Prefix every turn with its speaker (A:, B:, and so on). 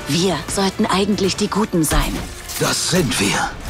A: Wir sollten eigentlich die Guten sein.
B: Das sind wir.